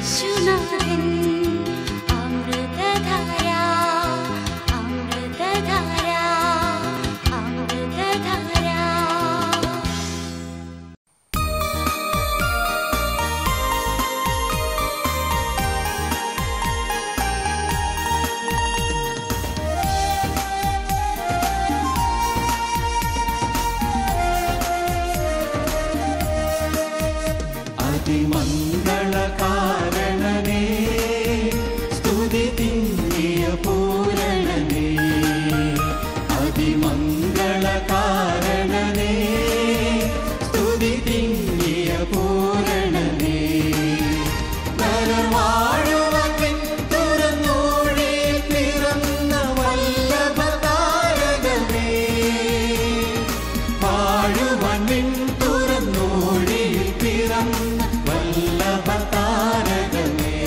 അതിമംഗളകാരണനേ സ്തുതി തിങ്ങിയ പൂരണനേ, അതിമംഗളകാരണനേ സ്തുതി തിങ്ങിയ പൂരണനേ. നരവാഴുവൻ തുറന്നോഴി പിറന്ന വല്ലഭതാരകമേ, വാഴുവൻ തുറന്നോഴി പിറന്ന വല്ലഭതാരകമേ,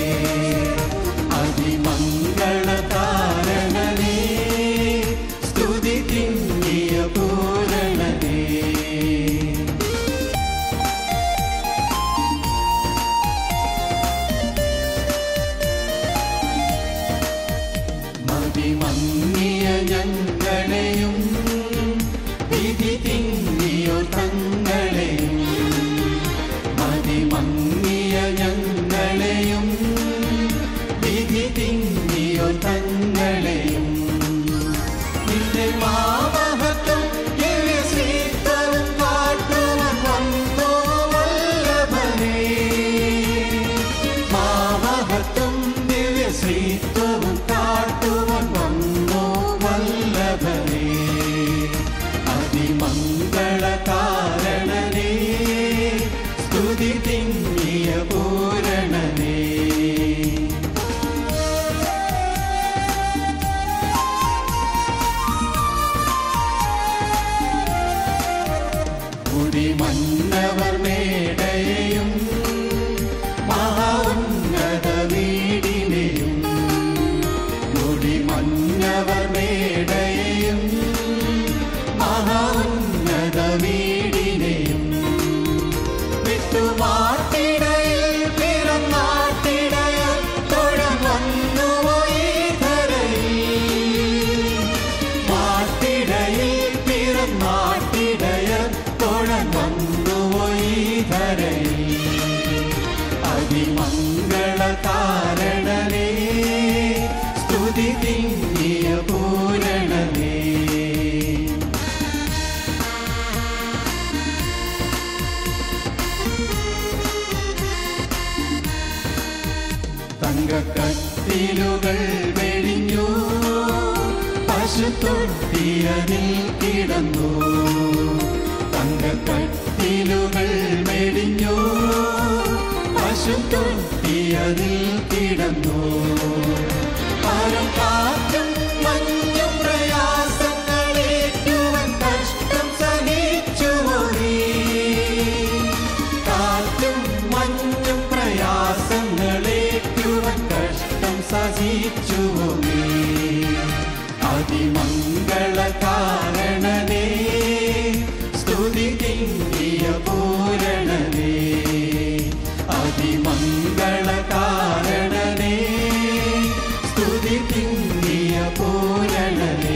അതിമംഗളകാരണനേ സ്തുതി തിങ്ങിയ പൂരണനേ. മതിമങ്ങിയ ഞങ്ങളെയും വിധി തിങ്ങിയോ തങ്ങളെയും, മതിമങ്ങിയ ഞങ്ങളെയും വിധി തിങ്ങിയോ തങ്ങളെയും. നിന്റെ മാമഹത്വം ദിവ്യശ്രീത്വവും കാട്ടുവാൻ വന്നോ വല്ലഭനേ, മാമഹത്വം ദിവ്യശ്രീത്വവും കാട്ടുവാൻ വന്നോ വല്ലഭനേ, അതിമംഗളകാരണനേ സ്തുതി തിങ്ങിയ പൂരണനേ. കുടിമന്നവർ മേടയെയും മഹോന്നത വീടിനെയും, കുടിമന്നവർ മേടയെയും മഹോന്നത വീടിനെയും, വിട്ടുമാട്ടിടയിൽ പിറന്നാട്ടിടയർ തൊഴവന്നുവോ ഈ ധരയിൽ, മാട്ടിടയിൽ പിറന്നാട്ടിടയർ തൊഴവന്നുവോ ഈ ധരയിൽ, അതിമംഗളകാരണനേ സ്തുതി തിങ്ങിയ പൂരണനേ. തങ്കക്കട്ടിലുകൾ വെടിഞ്ഞു പശുത്തൊട്ടിയതിൽ കിടന്നു, തങ്കക്കട്ടിലുകൾ വെടിഞ്ഞു പശുത്തൊട്ടിയതിൽ കിടന്നു. പരം കാറ്റും മഞ്ഞും പ്രയാസങ്ങളേറ്റുവൻ കഷ്ടം സഹിച്ചുവോ നീ, കാറ്റും മഞ്ഞും പ്രയാസങ്ങളേറ്റുവൻ കഷ്ടം സഹിച്ചുവോ നീ, അതിമംഗളകാരണനേ സ്തുതി തിങ്ങിയ പൂരണനേ, അതിമംഗളകാരണനേ സ്തുതി തിങ്ങിയ പൂരണനേ.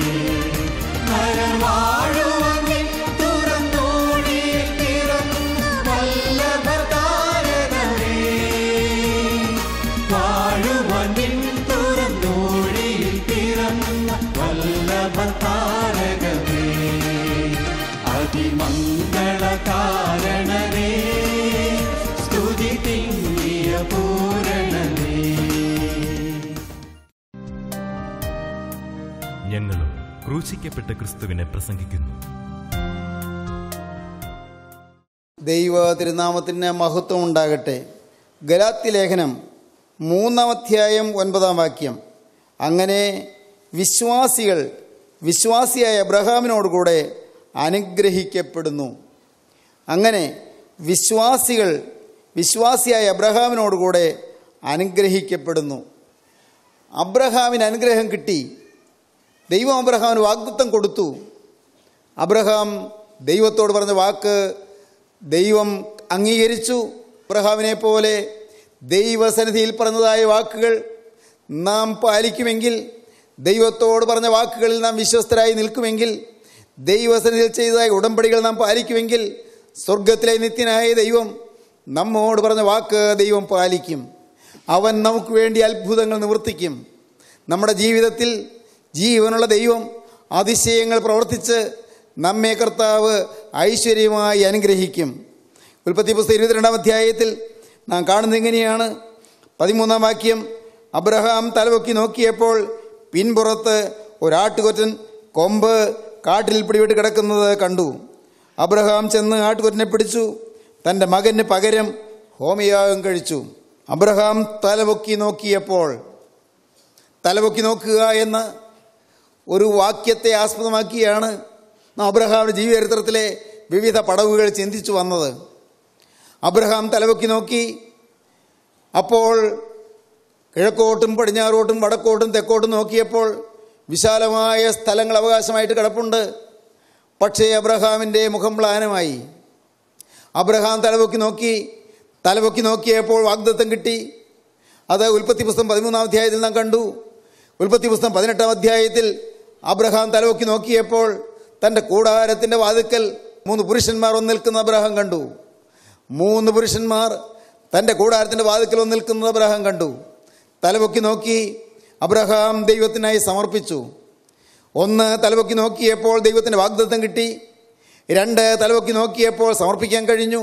നരവാഴുവൻ തുറന്നോഴി പിറന്ന വല്ലഭതാരകമേ, വാഴുവൻ തുറന്നോഴി പിറന്ന വല്ലഭതാരകമേ, അതിമംഗളകാരണനേ സ്തുതി തിങ്ങിയ പൂരണനേ. ഞങ്ങളും ക്രൂശിക്കപ്പെട്ട ക്രിസ്തുവിനെ പ്രസംഗിക്കുന്നു. ദൈവ തിരുനാമത്തിന് മഹത്വം ഉണ്ടാകട്ടെ. ഗലാത്യ ലേഖനം 3-ാം അധ്യായം 9-ാം വാക്യം. അങ്ങനെ വിശ്വാസികൾ വിശ്വാസിയായ അബ്രഹാമിനോടുകൂടെ അനുഗ്രഹിക്കപ്പെടുന്നു. അങ്ങനെ വിശ്വാസികൾ വിശ്വാസിയായ അബ്രഹാമിനോടുകൂടെ അനുഗ്രഹിക്കപ്പെടുന്നു. അബ്രഹാമിന് അനുഗ്രഹം കിട്ടി. ദൈവം അബ്രഹാമിന് വാഗ്ദത്തം കൊടുത്തു. അബ്രഹാം ദൈവത്തോട് പറഞ്ഞ വാക്ക് ദൈവം അംഗീകരിച്ചു. അബ്രഹാമിനെ പോലെ ദൈവസന്നിധിയിൽ പറഞ്ഞതായ വാക്കുകൾ നാം പാലിക്കുമെങ്കിൽ, ദൈവത്തോട് പറഞ്ഞ വാക്കുകളിൽ നാം വിശ്വസ്തരായി നിൽക്കുമെങ്കിൽ, ദൈവസന്നിധിയിൽ ചെയ്തതായ ഉടമ്പടികൾ നാം പാലിക്കുമെങ്കിൽ, സ്വർഗത്തിലെ നിത്യനായ ദൈവം നമ്മോട് പറഞ്ഞ വാക്ക് ദൈവം പാലിക്കും. അവൻ നമുക്ക് വേണ്ടി അത്ഭുതങ്ങൾ നിവർത്തിക്കും. നമ്മുടെ ജീവിതത്തിൽ ജീവനുള്ള ദൈവം അതിശയങ്ങൾ പ്രവർത്തിച്ച് നമ്മെ കർത്താവ് ഐശ്വര്യമായി അനുഗ്രഹിക്കും. ഉൽപ്പത്തി പുസ്തകം 22-ാം അധ്യായത്തിൽ നാം കാണുന്നത് ഇങ്ങനെയാണ്. 13-ാം വാക്യം, അബ്രഹാം തലപൊക്കി നോക്കിയപ്പോൾ പിൻപുറത്ത് ഒരാട്ടുകൊറ്റൻ കൊമ്പ് കാട്ടിൽ പിടിവിട്ട് കിടക്കുന്നത് കണ്ടു. അബ്രഹാം ചെന്ന് ആട്ടുകൊറ്റനെ പിടിച്ചു, തൻ്റെ മകന് പകരം ഹോമയാഗം കഴിച്ചു. അബ്രഹാം തലപൊക്കി നോക്കിയപ്പോൾ, തലപൊക്കി നോക്കുക എന്ന ഒരു വാക്യത്തെ ആസ്പദമാക്കിയാണ് നാം അബ്രഹാമിൻ്റെ ജീവചരിത്രത്തിലെ വിവിധ പടവുകൾ ചിന്തിച്ചു വന്നത്. അബ്രഹാം തലപൊക്കി നോക്കി. അപ്പോൾ കിഴക്കോട്ടും പടിഞ്ഞാറോട്ടും വടക്കോട്ടും തെക്കോട്ടും നോക്കിയപ്പോൾ വിശാലമായ സ്ഥലങ്ങൾ അവകാശമായിട്ട് കിടപ്പുണ്ട്. പക്ഷേ അബ്രഹാമിൻ്റെ മുഖം മ്ലാനമായി. അബ്രഹാം തലപൊക്കി നോക്കി. തലപൊക്കി നോക്കിയപ്പോൾ വാഗ്ദത്തം കിട്ടി. അത് ഉൽപ്പത്തി പുസ്തകം 13-ാം അധ്യായത്തിൽ നാം കണ്ടു. ഉൽപ്പത്തി പുസ്തകം 18-ാം അധ്യായത്തിൽ അബ്രഹാം തലപൊക്കി നോക്കിയപ്പോൾ തൻ്റെ കൂടാരത്തിൻ്റെ വാതിക്കൽ 3 പുരുഷന്മാർ വന്ന് നിൽക്കുന്ന അബ്രഹാം കണ്ടു. 3 പുരുഷന്മാർ തൻ്റെ കൂടാരത്തിൻ്റെ വാതിക്കൽ വന്ന് നിൽക്കുന്നത് അബ്രഹാം കണ്ടു. തലപൊക്കി നോക്കി. അബ്രഹാം ദൈവത്തിനായി സമർപ്പിച്ചു. 1 തലപൊക്കി നോക്കിയപ്പോൾ ദൈവത്തിൻ്റെ വാഗ്ദത്തം കിട്ടി. 2 തലപൊക്കി നോക്കിയപ്പോൾ സമർപ്പിക്കാൻ കഴിഞ്ഞു.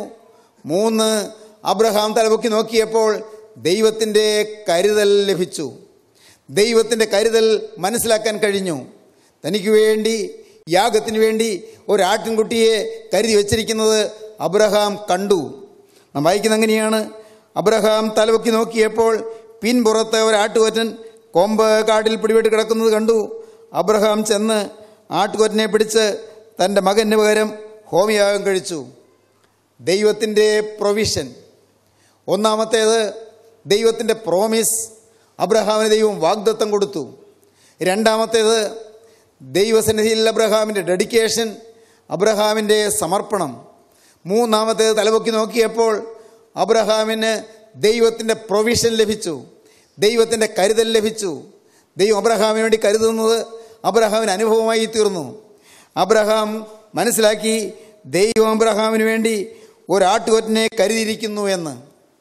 3 അബ്രഹാം തലപൊക്കി നോക്കിയപ്പോൾ ദൈവത്തിൻ്റെ കരുതൽ ലഭിച്ചു. ദൈവത്തിൻ്റെ കരുതൽ മനസ്സിലാക്കാൻ കഴിഞ്ഞു. തനിക്ക് വേണ്ടി, യാഗത്തിന് വേണ്ടി ഒരാട്ടിൻകുട്ടിയെ കരുതി വച്ചിരിക്കുന്നത് അബ്രഹാം കണ്ടു. നാം വായിക്കുന്ന അങ്ങനെയാണ്. അബ്രഹാം തലപൊക്കി നോക്കിയപ്പോൾ പിൻപുറത്ത് ഒരാട്ടുകൊറ്റൻ കൊമ്പ് കാട്ടിൽ പിടിവിട്ട് കിടക്കുന്നത് കണ്ടു. അബ്രഹാം ചെന്ന് ആട്ടുകൊറ്റനെ പിടിച്ച് തൻ്റെ മകന് പകരം ഹോമയാഗം കഴിച്ചു. ദൈവത്തിൻ്റെ പ്രൊവിഷൻ. ഒന്നാമത്തേത് ദൈവത്തിൻ്റെ പ്രോമിസ്. അബ്രഹാമിന് ദൈവം വാഗ്ദത്തം കൊടുത്തു. രണ്ടാമത്തേത് ദൈവസന്നിധിയിൽ അബ്രഹാമിൻ്റെ ഡെഡിക്കേഷൻ, അബ്രഹാമിൻ്റെ സമർപ്പണം. മൂന്നാമത്തേത് തലപൊക്കി നോക്കിയപ്പോൾ അബ്രഹാമിന് ദൈവത്തിൻ്റെ പ്രൊവിഷൻ ലഭിച്ചു, ദൈവത്തിൻ്റെ കരുതൽ ലഭിച്ചു. ദൈവം അബ്രഹാമിന് വേണ്ടി കരുതുന്നത് അബ്രഹാമിന് അനുഭവമായി തീർന്നു. അബ്രഹാം മനസ്സിലാക്കി ദൈവം അബ്രഹാമിന് വേണ്ടി ഒരാട്ടുകൊറ്റനെ കരുതിയിരിക്കുന്നു എന്ന്.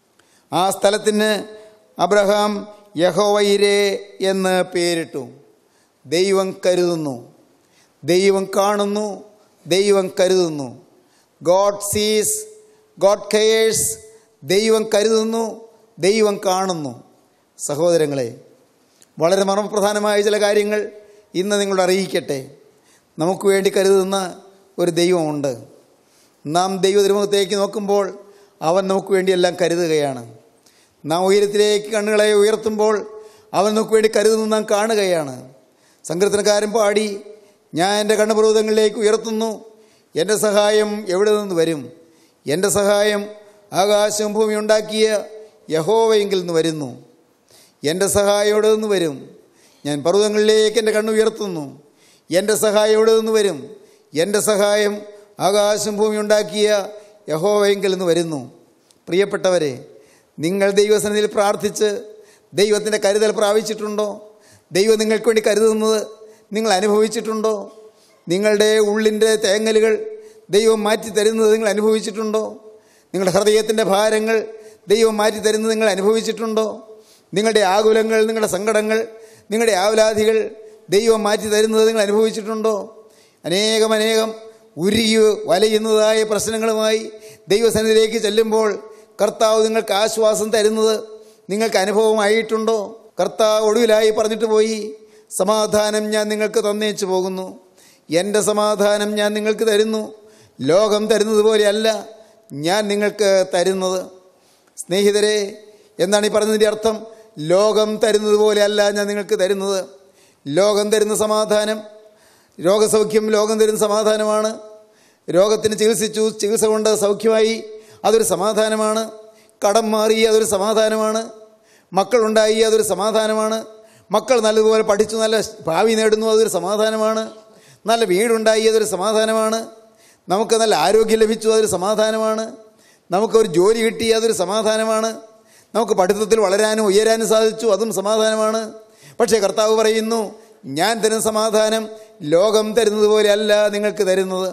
ആ സ്ഥലത്തിന് അബ്രഹാം യഹോവയിരേ എന്ന് പേരിട്ടു. ദൈവം കരുതുന്നു, ദൈവം കാണുന്നു, ദൈവം കരുതുന്നു. ഗോഡ് സീസ്, ഗോഡ് കെയേഴ്സ്. ദൈവം കരുതുന്നു, ദൈവം കാണുന്നു. സഹോദരങ്ങളെ, വളരെ മർമ്മപ്രധാനമായ ചില കാര്യങ്ങൾ ഇന്ന് നിങ്ങളോട് അറിയിക്കട്ടെ. നമുക്ക് വേണ്ടി കരുതുന്ന ഒരു ദൈവമുണ്ട്. നാം ദൈവതിരുമുഖത്തേക്ക് നോക്കുമ്പോൾ അവൻ നമുക്ക് വേണ്ടിയെല്ലാം കരുതുകയാണ്. നാം ഉയരത്തിലേക്ക് കണ്ണുകളെ ഉയർത്തുമ്പോൾ അവൻ നമുക്ക് വേണ്ടി കരുതുന്നു നാം കാണുകയാണ്. സങ്കീർത്തനക്കാരൻ പാടി, ഞാൻ എൻ്റെ കണ്ണുപർവ്വതങ്ങളിലേക്ക് ഉയർത്തുന്നു, എൻ്റെ സഹായം എവിടെ നിന്ന് വരും? എൻ്റെ സഹായം ആകാശവും ഭൂമി ഉണ്ടാക്കിയ യഹോവയെങ്കിൽ നിന്ന് വരുന്നു. എൻ്റെ സഹായം എവിടെ നിന്ന് വരും? ഞാൻ പർവ്വതങ്ങളിലേക്ക് എൻ്റെ കണ്ണ് ഉയർത്തുന്നു. എൻ്റെ സഹായം എവിടെ നിന്ന് വരും? എൻ്റെ സഹായം ആകാശം ഭൂമി ഉണ്ടാക്കിയ യഹോവയെങ്കിൽ നിന്ന് വരുന്നു. പ്രിയപ്പെട്ടവരെ, നിങ്ങൾ ദൈവസന്നിധിയിൽ പ്രാർത്ഥിച്ച് ദൈവത്തിൻ്റെ കരുതൽ പ്രാപിച്ചിട്ടുണ്ടോ? ദൈവം നിങ്ങൾക്ക് വേണ്ടി കരുതുന്നത് നിങ്ങൾ അനുഭവിച്ചിട്ടുണ്ടോ? നിങ്ങളുടെ ഉള്ളിൻ്റെ തേങ്ങലുകൾ ദൈവം മാറ്റി തരുന്നത് നിങ്ങൾ അനുഭവിച്ചിട്ടുണ്ടോ? നിങ്ങളുടെ ഹൃദയത്തിൻ്റെ ഭാരങ്ങൾ ദൈവം മാറ്റി തരുന്നത് നിങ്ങൾ അനുഭവിച്ചിട്ടുണ്ടോ? നിങ്ങളുടെ ആകുലങ്ങൾ, നിങ്ങളുടെ സങ്കടങ്ങൾ, നിങ്ങളുടെ ആവലാധികൾ ദൈവം മാറ്റി തരുന്നത് നിങ്ങൾ അനുഭവിച്ചിട്ടുണ്ടോ? അനേകം ഉരുകി വലയുന്നതായ പ്രശ്നങ്ങളുമായി ദൈവസന്നിധിയിലേക്ക് ചെല്ലുമ്പോൾ കർത്താവ് നിങ്ങൾക്ക് ആശ്വാസം തരുന്നത് നിങ്ങൾക്ക് അനുഭവമായിട്ടുണ്ടോ? കർത്താവ് ഒടുവിലായി പറഞ്ഞിട്ട് പോയി, സമാധാനം ഞാൻ നിങ്ങൾക്ക് തന്നേച്ചു പോകുന്നു, എൻ്റെ സമാധാനം ഞാൻ നിങ്ങൾക്ക് തരുന്നു, ലോകം തരുന്നത് പോലെയല്ല ഞാൻ നിങ്ങൾക്ക് തരുന്നത്. സ്നേഹിതരെ, എന്താണ് ഈ പറഞ്ഞതിൻ്റെ അർത്ഥം? ലോകം തരുന്നത് പോലെയല്ല ഞാൻ നിങ്ങൾക്ക് തരുന്നത്. ലോകം തരുന്ന സമാധാനം, രോഗസൗഖ്യം ലോകം തരുന്ന സമാധാനമാണ്. രോഗത്തിന് ചികിത്സിച്ചു, ചികിത്സ കൊണ്ട് സൗഖ്യമായി, അതൊരു സമാധാനമാണ്. കടം മാറി, അതൊരു സമാധാനമാണ്. മക്കളുണ്ടായി, അതൊരു സമാധാനമാണ്. മക്കൾ നല്ലതുപോലെ പഠിച്ചു നല്ല ഭാവി നേടുന്നു, അതൊരു സമാധാനമാണ്. നല്ല വീടുണ്ടായി, അതൊരു സമാധാനമാണ്. നമുക്ക് നല്ല ആരോഗ്യം ലഭിച്ചു, അതൊരു സമാധാനമാണ്. നമുക്കൊരു ജോലി കിട്ടി, അതൊരു സമാധാനമാണ്. നമുക്ക് പഠിത്തത്തിൽ വളരാനും ഉയരാനും സാധിച്ചു, അതും സമാധാനമാണ്. പക്ഷേ കർത്താവ് പറയുന്നു, ഞാൻ തരുന്ന സമാധാനം ലോകം തരുന്നത് പോലെ അല്ല നിങ്ങൾക്ക് തരുന്നത്.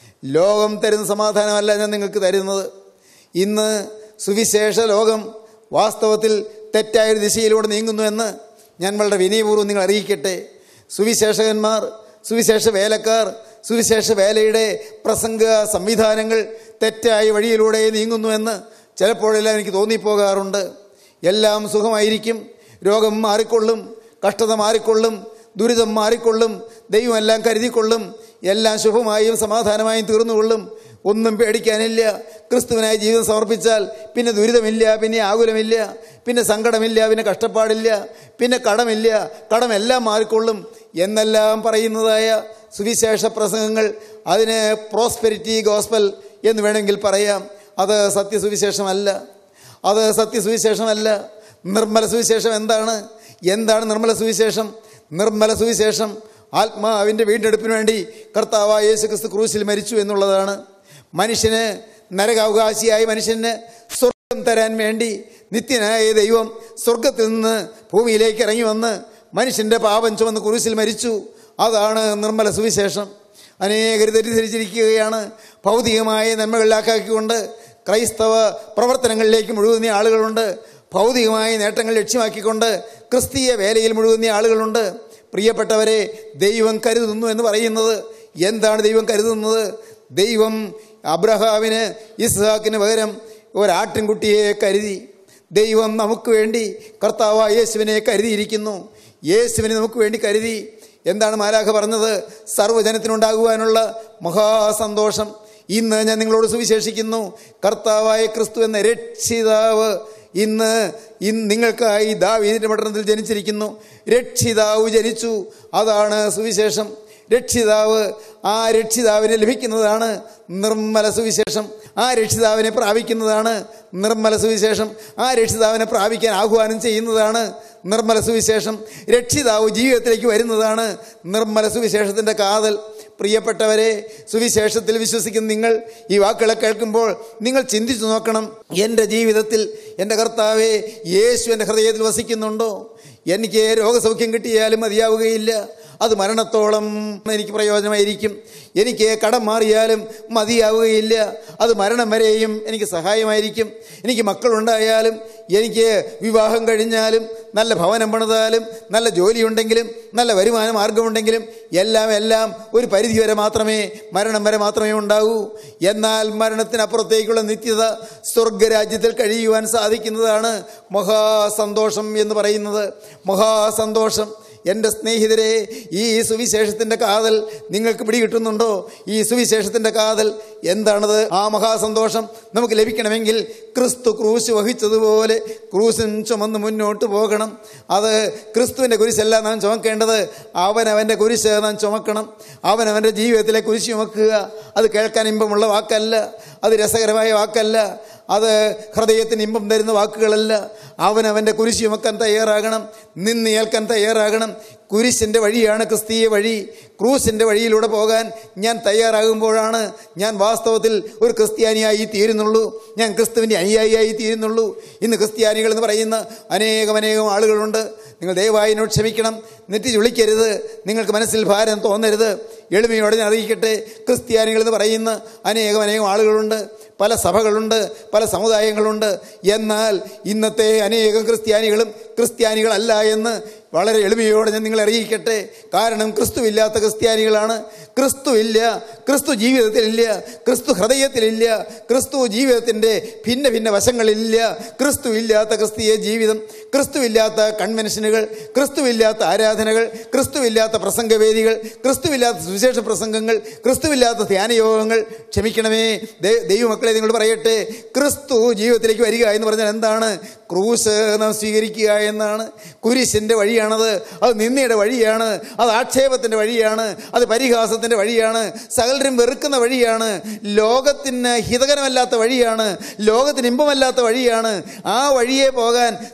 ലോകം തരുന്ന സമാധാനമല്ല ഞാൻ നിങ്ങൾക്ക് തരുന്നത്. ഇന്ന് സുവിശേഷ ലോകം വാസ്തവത്തിൽ തെറ്റായൊരു ദിശയിലൂടെ നീങ്ങുന്നുവെന്ന് ഞാൻ വളരെ വിനയപൂർവ്വം നിങ്ങൾ അറിയിക്കട്ടെ. സുവിശേഷകന്മാർ, സുവിശേഷ വേലക്കാർ, സുവിശേഷ വേലയുടെ പ്രസംഗ സംവിധാനങ്ങൾ തെറ്റായ വഴിയിലൂടെ നീങ്ങുന്നുവെന്ന് ചിലപ്പോഴെല്ലാം എനിക്ക് തോന്നിപ്പോകാറുണ്ട്. എല്ലാം സുഖമായിരിക്കും, രോഗം മാറിക്കൊള്ളും, കഷ്ടത മാറിക്കൊള്ളും, ദുരിതം മാറിക്കൊള്ളും, ദൈവം എല്ലാം കരുതിക്കൊള്ളും, എല്ലാം ശുഭമായും സമാധാനമായും തീർന്നുകൊള്ളും, ഒന്നും പേടിക്കാനില്ല. ക്രിസ്തുവിനായി ജീവിതം സമർപ്പിച്ചാൽ പിന്നെ ദുരിതമില്ല, പിന്നെ ആകുലമില്ല, പിന്നെ സങ്കടമില്ല, പിന്നെ കഷ്ടപ്പാടില്ല, പിന്നെ കടമില്ല, കടമെല്ലാം മാറിക്കൊള്ളും എന്നെല്ലാം പറയുന്നതായ സുവിശേഷ പ്രസംഗങ്ങൾ, അതിന് പ്രോസ്പെരിറ്റി ഗോസ്പൽ എന്ന് വേണമെങ്കിൽ പറയാം. അത് സത്യസുവിശേഷമല്ല, അത് സത്യസുവിശേഷമല്ല. നിർമ്മല സുവിശേഷം എന്താണ്? നിർമ്മല സുവിശേഷം? നിർമ്മല സുവിശേഷം ആത്മാവിൻ്റെ വീണ്ടെടുപ്പിന് വേണ്ടി കർത്താവായ യേശു ക്രിസ്തു ക്രൂശിൽ മരിച്ചു എന്നുള്ളതാണ്. മനുഷ്യന്, നരകാവകാശിയായ മനുഷ്യന് സ്വർഗം തരാൻ വേണ്ടി നിത്യനായ ദൈവം സ്വർഗത്തിൽ നിന്ന് ഭൂമിയിലേക്ക് ഇറങ്ങി വന്ന് മനുഷ്യൻ്റെ പാപം ചുമന്ന് ക്രൂശിൽ മരിച്ചു. അതാണ് നിർമ്മല സുവിശേഷം. അനേകർ തെറ്റിദ്ധരിച്ചിരിക്കുകയാണ്. ഭൗതികമായ നന്മകളിലാക്കിക്കൊണ്ട് ക്രൈസ്തവ പ്രവർത്തനങ്ങളിലേക്ക് മുഴുകുന്ന ആളുകളുണ്ട്. ഭൗതികമായ നേട്ടങ്ങൾ ലക്ഷ്യമാക്കിക്കൊണ്ട് ക്രിസ്തീയ വേലയിൽ മുഴുകുന്ന ആളുകളുണ്ട്. പ്രിയപ്പെട്ടവരെ, ദൈവം കരുതുന്നു എന്ന് പറയുന്നത് എന്താണ്? ദൈവം കരുതുന്നത്, ദൈവം അബ്രഹാമിന്, ഇസ്ഹാക്കിന് പകരം ഒരാട്ടിൻകുട്ടിയെ കരുതി. ദൈവം നമുക്ക് വേണ്ടി കർത്താവായ യേശുവിനെ കരുതിയിരിക്കുന്നു. യേശുവിനെ നമുക്ക് വേണ്ടി കരുതി. എന്താണ് മാലാഖ പറഞ്ഞത്? സർവ്വജനത്തിനുണ്ടാകുവാനുള്ള മഹാസന്തോഷം. ഇന്ന് ഞാൻ നിങ്ങളോട് സുവിശേഷിക്കുന്നു, കർത്താവായ ക്രിസ്തു എന്ന രക്ഷിതാവ് ഇന്ന് നിങ്ങൾക്കായി ദാവീദിന്റെ പട്ടണത്തിൽ ജനിച്ചിരിക്കുന്നു. രക്ഷിതാവ് ജനിച്ചു. അതാണ് സുവിശേഷം. രക്ഷിതാവ്, ആ രക്ഷിതാവിനെ ലഭിക്കുന്നതാണ് നിർമ്മല സുവിശേഷം. ആ രക്ഷിതാവിനെ പ്രാപിക്കുന്നതാണ് നിർമ്മല സുവിശേഷം. ആ രക്ഷിതാവിനെ പ്രാപിക്കാൻ ആഹ്വാനം ചെയ്യുന്നതാണ് നിർമ്മല സുവിശേഷം. രക്ഷിതാവ് ജീവിതത്തിലേക്ക് വരുന്നതാണ് നിർമ്മല സുവിശേഷത്തിൻ്റെ കാതൽ. പ്രിയപ്പെട്ടവരെ, സുവിശേഷത്തിൽ വിശ്വസിക്കുന്ന നിങ്ങൾ ഈ വാക്കുകളെ കേൾക്കുമ്പോൾ നിങ്ങൾ ചിന്തിച്ചു നോക്കണം, എൻ്റെ ജീവിതത്തിൽ എൻ്റെ കർത്താവേ യേശു എൻ്റെ ഹൃദയത്തിൽ വസിക്കുന്നുണ്ടോ? എനിക്ക് രോഗസൗഖ്യം കിട്ടിയാലും മതിയാവുകയില്ല, അത് മരണത്തോളം എനിക്ക് പ്രയോജനമായിരിക്കും. എനിക്ക് കടം മാറിയാലും മതിയാവുകയില്ല, അത് മരണം വരെയും എനിക്ക് സഹായമായിരിക്കും. എനിക്ക് മക്കളുണ്ടായാലും, എനിക്ക് വിവാഹം കഴിഞ്ഞാലും, നല്ല ഭവനം പണിതാലും, നല്ല ജോലിയുണ്ടെങ്കിലും, നല്ല വരുമാന മാർഗമുണ്ടെങ്കിലും എല്ലാം ഒരു പരിധി വരെ മാത്രമേ, മരണം വരെ മാത്രമേ ഉണ്ടാകൂ. എന്നാൽ മരണത്തിനപ്പുറത്തേക്കുള്ള നിത്യത സ്വർഗരാജ്യത്തിൽ കഴിയുവാൻ സാധിക്കുന്നതാണ് മഹാസന്തോഷം എന്ന് പറയുന്നത്. മഹാസന്തോഷം. എൻ്റെ സ്നേഹിതരെ, ഈ സുവിശേഷത്തിൻ്റെ കാതൽ നിങ്ങൾക്ക് പിടികിട്ടുന്നുണ്ടോ? ഈ സുവിശേഷത്തിൻ്റെ കാതൽ എന്താണത്? ആ മഹാസന്തോഷം നമുക്ക് ലഭിക്കണമെങ്കിൽ ക്രിസ്തു ക്രൂശ് വഹിച്ചതുപോലെ ക്രൂശും ചുമന്ന് മുന്നോട്ട് പോകണം. അത് ക്രിസ്തുവിൻ്റെ കുരിശല്ല നാം ചുമക്കേണ്ടത്, അവനവൻ്റെ കുരിശ് നാം ചുമക്കണം. അവനവൻ്റെ ജീവിതത്തിലെ കുരിശ് ചുമക്കുക. അത് കേൾക്കാൻ ഇമ്പമുള്ള വാക്കല്ല, അത് രസകരമായ വാക്കല്ല, അത് ഹൃദയത്തിന് ഇമ്പം തരുന്ന വാക്കുകളല്ല. അവനവൻ്റെ കുരിശ് ചുമക്കാൻ തയ്യാറാകണം, നിന്ന് ഏൽക്കാൻ തയ്യാറാകണം. കുരിശിൻ്റെ വഴിയാണ് ക്രിസ്തീയ വഴി. ക്രൂസിൻ്റെ വഴിയിലൂടെ പോകാൻ ഞാൻ തയ്യാറാകുമ്പോഴാണ് ഞാൻ വാസ്തവത്തിൽ ഒരു ക്രിസ്ത്യാനിയായി തീരുന്നുള്ളൂ, ഞാൻ ക്രിസ്തുവിൻ്റെ അനുയായിയായി തീരുന്നുള്ളൂ. ഇന്ന് ക്രിസ്ത്യാനികൾ എന്ന് പറയുന്ന അനേകം ആളുകളുണ്ട്. നിങ്ങൾ ദയവായി എന്നോട് ക്ഷമിക്കണം, നെറ്റി ചുളിക്കരുത്, നിങ്ങൾക്ക് മനസ്സിൽ ഭാരം തോന്നരുത്. എളിമയോടെ ഞാൻ അറിയിക്കട്ടെ, ക്രിസ്ത്യാനികൾ എന്ന് പറയുന്ന അനേകം ആളുകളുണ്ട്, പല സഭകളുണ്ട്, പല സമുദായങ്ങളുണ്ട്. എന്നാൽ ഇന്നത്തെ അനേകം ക്രിസ്ത്യാനികളും ക്രിസ്ത്യാനികളല്ല എന്ന് വളരെ എളിമയോടെ ഞാൻ നിങ്ങളെ അറിയിക്കട്ടെ. കാരണം ക്രിസ്തുവില്ലാത്ത ക്രിസ്ത്യാനികളാണ്. ക്രിസ്തു ഇല്ല, ക്രിസ്തു ജീവിതത്തിലില്ല, ക്രിസ്തു ഹൃദയത്തിലില്ല, ക്രിസ്തു ജീവിതത്തിൻ്റെ ഭിന്ന വശങ്ങളിലില്ല. ക്രിസ്തു ഇല്ലാത്ത ക്രിസ്തീയ ജീവിതം, ക്രിസ്തുവില്ലാത്ത കൺവെൻഷനുകൾ, ക്രിസ്തുവില്ലാത്ത ആരാധനകൾ, ക്രിസ്തുവില്ലാത്ത പ്രസംഗവേദികൾ, ക്രിസ്തുവില്ലാത്ത സുവിശേഷ പ്രസംഗങ്ങൾ, ക്രിസ്തുവില്ലാത്ത ധ്യാനയോഗങ്ങൾ. ക്ഷമിക്കണമേ ദൈവമക്കളെ, നിങ്ങൾ പറയട്ടെ, ക്രിസ്തു ജീവിതത്തിലേക്ക് വരിക എന്ന് പറഞ്ഞാൽ എന്താണ്? ക്രൂശ് നാം സ്വീകരിക്കുക എന്നാണ്. കുരിശിൻ്റെ വഴിയാണത്, അത് നിന്ദയുടെ വഴിയാണ്, അത് ആക്ഷേപത്തിൻ്റെ വഴിയാണ്, അത് പരിഹാസത്തിൻ്റെ വഴിയാണ്, സകലരും വെറുക്കുന്ന വഴിയാണ്, ലോകത്തിന് ഹിതകരമല്ലാത്ത വഴിയാണ്, ലോകത്തിന് ഇമ്പമല്ലാത്ത വഴിയാണ്. ആ വഴിയെ പോകാൻ സാധിക്കുന്ന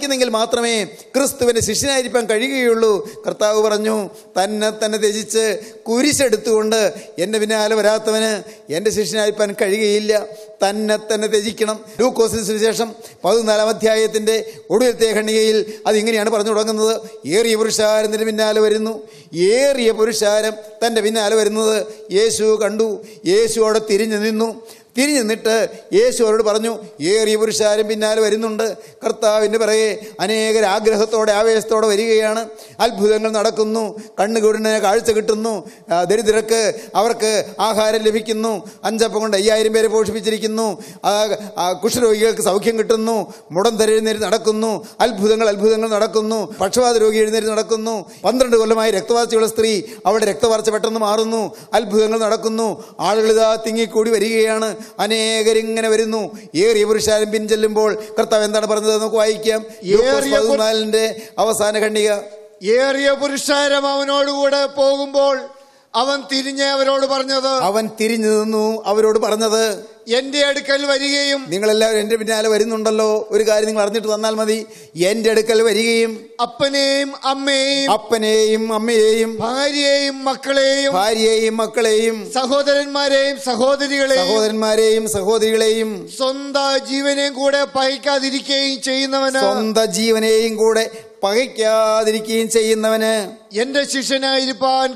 പാലിക്കുന്നെങ്കിൽ മാത്രമേ ക്രിസ്തുവിൻ്റെ ശിഷ്യനായിരിക്കാൻ കഴിയുകയുള്ളൂ. കർത്താവ് പറഞ്ഞു, തന്നെ തന്നെ ത്യജിച്ച് കുരിശെടുത്തുകൊണ്ട് എൻ്റെ പിന്നാലെ വരാത്തവന് എൻ്റെ ശിഷ്യനായിരിക്കാൻ കഴിയുകയില്ല. തന്നെ തന്നെ ത്യജിക്കണം. ലൂക്കോസിന് സുവിശേഷം 14-ാം അധ്യായത്തിൻ്റെ ഒടുവിലത്തെ ഖണ്ഡികയിൽ അതിങ്ങനെയാണ് പറഞ്ഞു തുടങ്ങുന്നത്. ഏറിയ പുരുഷാരം തൻ്റെ പിന്നാലെ വരുന്നു. ഏറിയ പുരുഷാരം തൻ്റെ പിന്നാലെ വരുന്നത് യേശു കണ്ടു. യേശു അവിടെ തിരിഞ്ഞു നിന്നിട്ട് യേശു അവരോട് പറഞ്ഞു, ഏറിയ പുരുഷാരം പിന്നാലെ വരുന്നുണ്ട്. കർത്താവിൻ്റെ പിറകെ അനേകർ ആഗ്രഹത്തോടെ ആവേശത്തോടെ വരികയാണ്. അത്ഭുതങ്ങൾ നടക്കുന്നു. കണ്ണുകുരുടന് കാഴ്ച കിട്ടുന്നു. ദരിദ്രർക്ക് അവർക്ക് ആഹാരം ലഭിക്കുന്നു. 5 അപ്പം കൊണ്ട് 5000 പേരെ പോഷിപ്പിച്ചിരിക്കുന്നു. കുഷ്ഠരോഗികൾക്ക് സൗഖ്യം കിട്ടുന്നു. മുടന്തർ എഴുന്നേറ്റ് നടക്കുന്നു. അത്ഭുതങ്ങൾ നടക്കുന്നു. പക്ഷപാത രോഗി എഴുന്നേറ്റ് നടക്കുന്നു. 12 കൊല്ലമായി രക്തവാർച്ചയുള്ള സ്ത്രീ അവളുടെ രക്തവാർച്ച പെട്ടെന്ന് മാറുന്നു. അത്ഭുതങ്ങൾ നടക്കുന്നു. ആളുകൾ ഇതാ തിങ്ങിക്കൂടി വരികയാണ്. അനേകരിങ്ങനെ വരുന്നു. ഏറിയ പുരുഷാരം പിൻചെല്ലുമ്പോൾ കർത്താവ് എന്താണ് പറഞ്ഞത് നമുക്ക് വായിക്കാം. 14-ന്റെ അവസാന ഖണ്ഡിക. ഏറിയ പുരുഷാരം അവനോടുകൂടെ പോകുമ്പോൾ അവൻ തിരിഞ്ഞ് അവരോട് പറഞ്ഞത്, അവൻ തിരിഞ്ഞു നിന്നു അവരോട് പറഞ്ഞത്, എന്റെ അടുക്കൽ വരികയും, നിങ്ങളെല്ലാവരും എന്റെ പിന്നാലെ വരുന്നുണ്ടല്ലോ, ഒരു കാര്യം നിങ്ങൾ അറിഞ്ഞിട്ട് വന്നാൽ മതി, എന്റെ അടുക്കൽ വരികയും അപ്പനെയും അമ്മയെയും ഭാര്യയെയും മക്കളെയും സഹോദരന്മാരെയും സഹോദരികളെയും സ്വന്തം ജീവനെയും കൂടെ പകയ്ക്കാതിരിക്കുകയും ചെയ്യുന്നവന് എന്റെ ശിഷ്യനായിരിക്കാൻ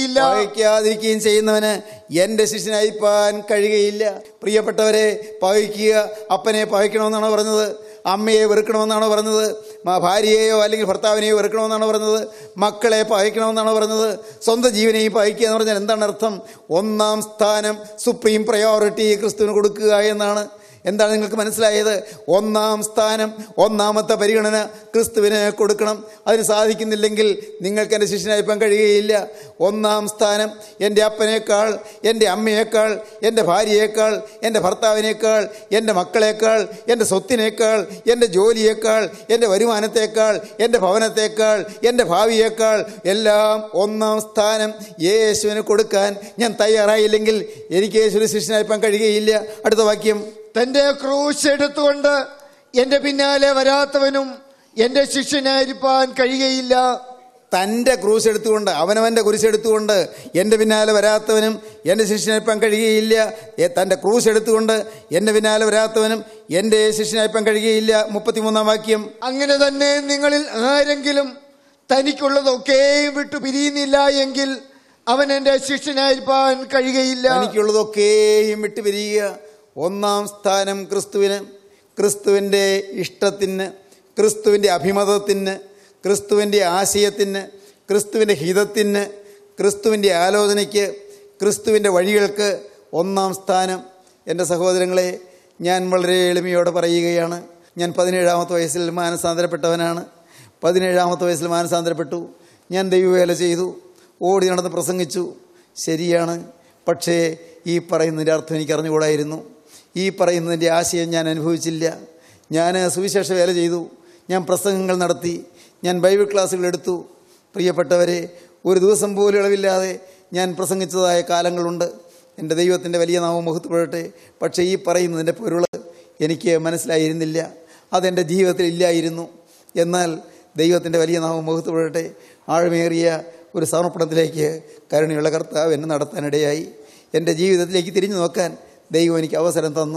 കഴിയുകയില്ല. പ്രിയപ്പെട്ടവരെ, പകയ്ക്കുക. അപ്പനെ പകയ്ക്കണമെന്നാണോ പറഞ്ഞത്? അമ്മയെ വെറുക്കണമെന്നാണോ പറഞ്ഞത്? ഭാര്യയെയോ അല്ലെങ്കിൽ ഭർത്താവിനെയോ വെറുക്കണമെന്നാണോ പറഞ്ഞത്? മക്കളെ പകയ്ക്കണമെന്നാണോ പറഞ്ഞത്? സ്വന്തം ജീവനെയും പകയ്ക്കുക എന്ന് പറഞ്ഞാൽ എന്താണ് അർത്ഥം? ഒന്നാം സ്ഥാനം, സുപ്രീം പ്രയോറിറ്റി ക്രിസ്തുവിന് കൊടുക്കുക എന്നാണ്. എന്താണ് നിങ്ങൾക്ക് മനസ്സിലായത്? ഒന്നാം സ്ഥാനം, ഒന്നാമത്തെ പരിഗണന ക്രിസ്തുവിന് കൊടുക്കണം. അതിന് സാധിക്കുന്നില്ലെങ്കിൽ നിങ്ങൾക്ക് എൻ്റെ ശിഷ്യനായിപ്പം കഴിയുകയില്ല. ഒന്നാം സ്ഥാനം എൻ്റെ അപ്പനേക്കാൾ, എൻ്റെ അമ്മയേക്കാൾ, എൻ്റെ ഭാര്യയേക്കാൾ, എൻ്റെ ഭർത്താവിനേക്കാൾ, എൻ്റെ മക്കളേക്കാൾ, എൻ്റെ സ്വത്തിനേക്കാൾ, എൻ്റെ ജോലിയേക്കാൾ, എൻ്റെ വരുമാനത്തേക്കാൾ, എൻ്റെ ഭവനത്തേക്കാൾ, എൻ്റെ ഭാവിയേക്കാൾ എല്ലാം ഒന്നാം സ്ഥാനം യേശുവിന് കൊടുക്കാൻ ഞാൻ തയ്യാറായില്ലെങ്കിൽ എനിക്ക് യേശുവിന് ശിഷ്യനായിപ്പം കഴിയുകയില്ല. അടുത്ത വാക്യം. തന്റെ ക്രൂശ് എടുത്തുകൊണ്ട് എന്റെ പിന്നാലെ വരാത്തവനും എന്റെ ശിഷ്യനായിരിക്കാൻ കഴിയുകയില്ല. തൻ്റെ ക്രൂശ് എടുത്തുകൊണ്ട്, അവനവൻ്റെ കുരിശെടുത്തുകൊണ്ട് എൻ്റെ പിന്നാലെ വരാത്തവനും എൻ്റെ ശിഷ്യനായിപ്പാൻ കഴിയുകയില്ല. തൻ്റെ ക്രൂശ് എടുത്തുകൊണ്ട് എൻ്റെ പിന്നാലെ വരാത്തവനും എൻ്റെ ശിഷ്യനായിപ്പാൻ കഴിയുകയില്ല. 33-ാം വാക്യം. അങ്ങനെ തന്നെ നിങ്ങളിൽ ആരെങ്കിലും തനിക്കുള്ളതൊക്കെയും വിട്ടു പിരിയുന്നില്ല എങ്കിൽ അവൻ എൻ്റെ ശിഷ്യനായിരിക്കാൻ കഴിയുകയില്ല. തനിക്കുള്ളതൊക്കെയും വിട്ടു പിരിയുക. ഒന്നാം സ്ഥാനം ക്രിസ്തുവിന്, ക്രിസ്തുവിൻ്റെ ഇഷ്ടത്തിന്, ക്രിസ്തുവിൻ്റെ അഭിമതത്തിന്, ക്രിസ്തുവിൻ്റെ ആശയത്തിന്, ക്രിസ്തുവിൻ്റെ ഹിതത്തിന്, ക്രിസ്തുവിൻ്റെ ആലോചനയ്ക്ക്, ക്രിസ്തുവിൻ്റെ വഴികൾക്ക് ഒന്നാം സ്ഥാനം. എൻ്റെ സഹോദരങ്ങളെ, ഞാൻ വളരെ എളിമയോടെ പറയുകയാണ്. ഞാൻ 17-ാമത്തെ വയസ്സിൽ മാനസാന്തരപ്പെട്ടവനാണ്. 17-ാമത്തെ വയസ്സിൽ മാനസാന്തരപ്പെട്ടു. ഞാൻ ദൈവവേല ചെയ്തു, ഓടി നടന്ന് പ്രസംഗിച്ചു. ശരിയാണ്. പക്ഷേ ഈ പറയുന്നതിൻ്റെ അർത്ഥം എനിക്ക് അറിഞ്ഞുകൂടായിരുന്നു. ഈ പറയുന്നതിൻ്റെ ആശയം ഞാൻ അനുഭവിച്ചില്ല. ഞാൻ സുവിശേഷ വേല ചെയ്തു, ഞാൻ പ്രസംഗങ്ങൾ നടത്തി, ഞാൻ ബൈബിൾ ക്ലാസ്സുകൾ എടുത്തു. പ്രിയപ്പെട്ടവരെ, ഒരു ദിവസം പോലും ഇളവില്ലാതെ ഞാൻ പ്രസംഗിച്ചതായ കാലങ്ങളുണ്ട്. എൻ്റെ ദൈവത്തിൻ്റെ വലിയ നാമം മഹത്വപ്പെടട്ടെ. പക്ഷേ ഈ പറയുന്നതിൻ്റെ പൊരുൾ എനിക്ക് മനസ്സിലായിരുന്നില്ല, അതെൻ്റെ ജീവിതത്തിൽ ഇല്ലായിരുന്നു. എന്നാൽ ദൈവത്തിൻ്റെ വലിയ നാമം മഹത്വപ്പെടട്ടെ, ആഴമേറിയ ഒരു സമർപ്പണത്തിലേക്ക് കരുണയുള്ള കർത്താവ് എന്നെ നടത്താനിടയായി. എൻ്റെ ജീവിതത്തിലേക്ക് തിരിഞ്ഞു നോക്കാൻ ദൈവം എനിക്ക് അവസരം തന്നു.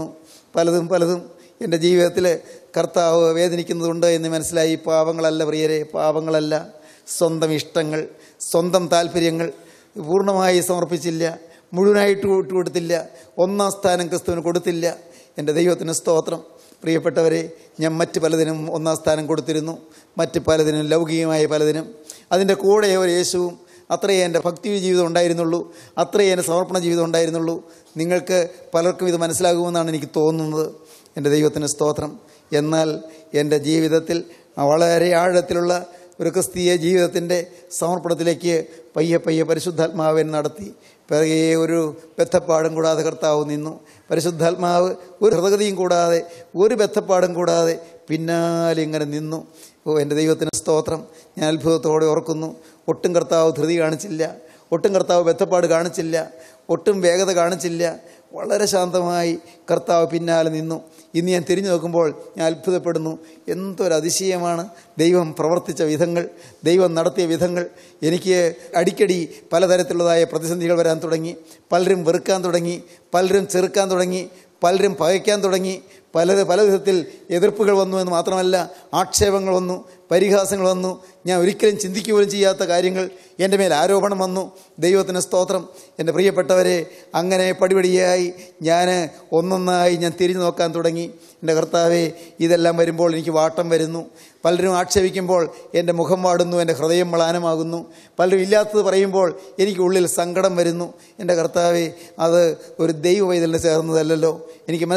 പലതും എൻ്റെ ജീവിതത്തിൽ കർത്താവ് വേദനിക്കുന്നതുണ്ട് എന്ന് മനസ്സിലായി. പാപങ്ങളല്ല പ്രിയരെ, പാപങ്ങളല്ല, സ്വന്തം ഇഷ്ടങ്ങൾ, സ്വന്തം താല്പര്യങ്ങൾ പൂർണ്ണമായി സമർപ്പിച്ചില്ല, മുഴുവനായിട്ട് വിട്ടുകൊടുത്തില്ല, ഒന്നാം സ്ഥാനം ക്രിസ്തുവിന് കൊടുത്തില്ല. എൻ്റെ ദൈവത്തിന് സ്തോത്രം. പ്രിയപ്പെട്ടവരെ, ഞാൻ മറ്റ് പലതിനും ഒന്നാം സ്ഥാനം കൊടുത്തിരുന്നു, മറ്റ് പലതിനും, ലൗകികമായ പലതിനും. അതിൻ്റെ കൂടെ ഒരു യേശുവും. അത്രയേ എൻ്റെ ഭക്തി ജീവിതം ഉണ്ടായിരുന്നുള്ളൂ, അത്രയേ എൻ്റെ സമർപ്പണ ജീവിതം ഉണ്ടായിരുന്നുള്ളൂ. നിങ്ങൾക്ക് പലർക്കും ഇത് മനസ്സിലാകുമെന്നാണ് എനിക്ക് തോന്നുന്നത്. എൻ്റെ ദൈവത്തിന് സ്തോത്രം. എന്നാൽ എൻ്റെ ജീവിതത്തിൽ വളരെ ആഴത്തിലുള്ള ഒരു ക്രിസ്തീയ ജീവിതത്തിൻ്റെ സമർപ്പണത്തിലേക്ക് പയ്യെ പരിശുദ്ധാത്മാവൻ നടത്തി. പിറകെ ഒരു ബദ്ധപ്പാടും കൂടാതെ കർത്താവ് നിന്നു. പരിശുദ്ധാത്മാവ് ഒരു ഹൃദയതയും കൂടാതെ, ഒരു ബദ്ധപ്പാടും കൂടാതെ പിന്നാലെ ഇങ്ങനെ നിന്നു. എൻ്റെ ദൈവത്തിന് സ്തോത്രം. ഞാൻ അത്ഭുതത്തോടെ ഓർക്കുന്നു. ഒട്ടും കർത്താവ് ധൃതി കാണിച്ചില്ല, ഒട്ടും കർത്താവ് ബദ്ധപ്പാട് കാണിച്ചില്ല, ഒട്ടും വേഗത കാണിച്ചില്ല. വളരെ ശാന്തമായി കർത്താവ് പിന്നാലെ നിന്നു. ഇന്ന് ഞാൻ തിരിഞ്ഞു നോക്കുമ്പോൾ ഞാൻ അത്ഭുതപ്പെടുന്നു. എന്തൊരു അതിശയമാണ് ദൈവം പ്രവർത്തിച്ച വിധങ്ങൾ, ദൈവം നടത്തിയ വിധങ്ങൾ. എനിക്ക് അടിക്കടി പലതരത്തിലുള്ളതായ പ്രതിസന്ധികൾ വരാൻ തുടങ്ങി. പലരും വെറുക്കാൻ തുടങ്ങി, പലരും ചെറുക്കാൻ തുടങ്ങി, പലരും പകയ്ക്കാൻ തുടങ്ങി. പല വിധത്തിൽ എതിർപ്പുകൾ വന്നു എന്ന് മാത്രമല്ല, ആക്ഷേപങ്ങൾ വന്നു, പരിഹാസങ്ങൾ വന്നു. ഞാൻ ഒരിക്കലും ചിന്തിക്കുകയും ചെയ്യാത്ത കാര്യങ്ങൾ എൻ്റെ മേൽ ആരോപണം വന്നു. ദൈവത്തിന് സ്തോത്രം. എൻ്റെ പ്രിയപ്പെട്ടവരെ, അങ്ങനെ പടിപടിയായി ഞാൻ ഒന്നൊന്നായി ഞാൻ തിരിഞ്ഞു നോക്കാൻ തുടങ്ങി. എൻ്റെ കർത്താവേ, ഇതെല്ലാം വരുമ്പോൾ എനിക്ക് വാട്ടം വരുന്നു. പലരും ആക്ഷേപിക്കുമ്പോൾ എൻ്റെ മുഖം വാടുന്നു, എൻ്റെ ഹൃദയം മ്ലാനമാകുന്നു. പലരും ഇല്ലാത്തത് പറയുമ്പോൾ എനിക്ക് ഉള്ളിൽ സങ്കടം വരുന്നു. എൻ്റെ കർത്താവേ, അത് ഒരു ദൈവ പൈതലിന് ചേർന്നതല്ലല്ലോ. എനിക്ക്